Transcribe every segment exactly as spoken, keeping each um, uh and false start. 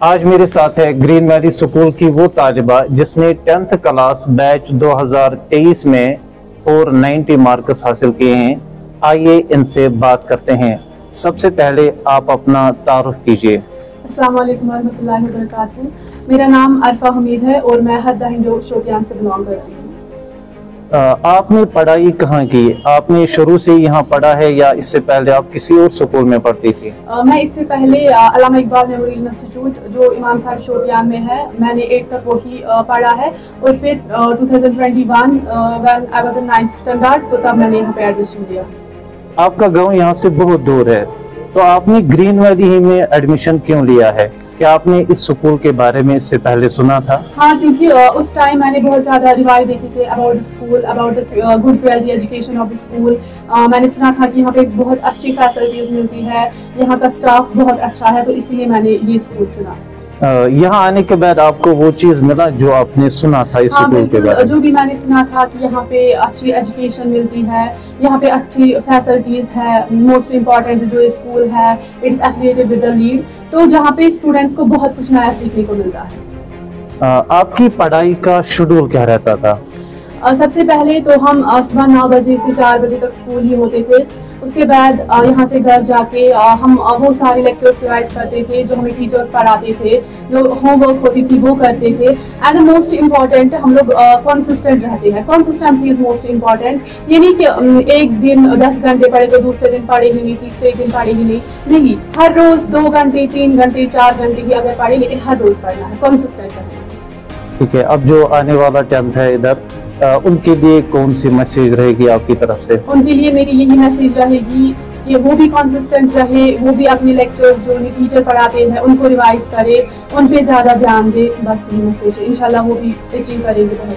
आज मेरे साथ है ग्रीन वैली स्कूल की वो तालिबा जिसने टेंथ क्लास बैच दो हज़ार तेईस में और नब्बे मार्क्स हासिल किए हैं। आइए इनसे बात करते हैं। सबसे पहले आप अपना तारुफ कीजिए। अस्सलाम वालेकुम रहमतुल्लाहि व बरकातहू। मेरा नाम अरफा हमीद है और मैं हरदा हिंदू शोपियान से बिलोंग करती हूँ। आपने पढ़ाई कहाँ की? आपने शुरू से यहाँ पढ़ा है या इससे पहले आप किसी और स्कूल में पढ़ती थी? आ, मैं इससे पहले अल्लामा इकबाल मेमोरियल इंस्टीट्यूट जो इमाम साहब शोपियान में है, मैंने एट तक वही पढ़ा है और फिर two thousand twenty one when I was in ninth standard तो तब मैंने यहाँ पे एडमिशन लिया। आपका गाँव यहाँ से बहुत दूर है, तो आपने ग्रीन वैली ही में एडमिशन क्यों लिया है? क्या आपने इस स्कूल के बारे में इससे पहले सुना था? हाँ, क्योंकि उस टाइम मैंने बहुत ज़्यादा रिवाइव देखे थे about school, about the good quality education of the school. मैंने सुना था कि यहाँ पे बहुत अच्छी फैसिलिटीज मिलती है, यहाँ का स्टाफ बहुत अच्छा है, तो इसीलिए मैंने ये स्कूल चुना। यहाँ आने के बाद आपको वो चीज मिला जो आपने सुना था इस हाँ, स्कूल के बारे में? जो भी मैंने सुना था कि यहाँ पे अच्छी एजुकेशन मिलती है, यहाँ पे अच्छी फैसिलिटीज है, मोस्ट इम्पोर्टेंट जो स्कूल है it is affiliated with the lead, तो जहाँ पे स्टूडेंट्स को बहुत कुछ नया सीखने को मिलता है। आ, आपकी पढ़ाई का शेड्यूल क्या रहता था? आ, सबसे पहले तो हम सुबह नौ बजे से चार बजे तक स्कूल ही होते थे। उसके बाद यहाँ से घर जाके हम वो सारे लेक्चर्स रिवाइज करते थे जो हमें टीचर्स पढ़ाते थे, जो होमवर्क होती थी वो करते थे। एंड द मोस्ट इम्पॉर्टेंट, हम लोग कंसिस्टेंट रहते हैं। Consistency is most important. ये नहीं कि एक दिन दस घंटे पढ़े तो दूसरे दिन पढ़े ही नहीं, तीसरे दिन पढ़े ही नहीं नहीं हर रोज दो घंटे तीन घंटे चार घंटे ही अगर पढ़े, लेकिन हर रोज पढ़ना है, कंसिस्टेंट रहना है। ठीक है, अब जो आने वाला टेंथ है इधर, आ, उनके लिए कौन सी मैसेज रहेगी आपकी तरफ से? उनके लिए मेरी यही मैसेज रहेगी कि वो भी कंसिस्टेंट रहे, वो भी अपने लेक्चर्स जो उन्हें टीचर पढ़ाते हैं उनको रिवाइज करे, उन पे ज़्यादा ध्यान दे। बस यही मैसेज है। इंशाल्लाह वो भी अचीव करेंगे बहुत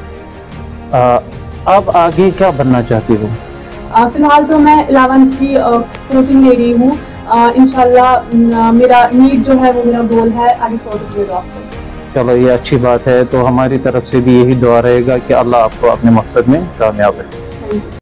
कुछ। आप आगे क्या बनना चाहती हो? फिलहाल तो मैं इलेवेंथ की कोचिंग ले रही हूँ। इंशाल्लाह मेरा नीड जो है वो मेरा गोल है, आगे सॉर्ट डॉक्टर। चलो, ये अच्छी बात है। तो हमारी तरफ से भी यही दुआ रहेगा कि अल्लाह आपको अपने मकसद में कामयाब रहे।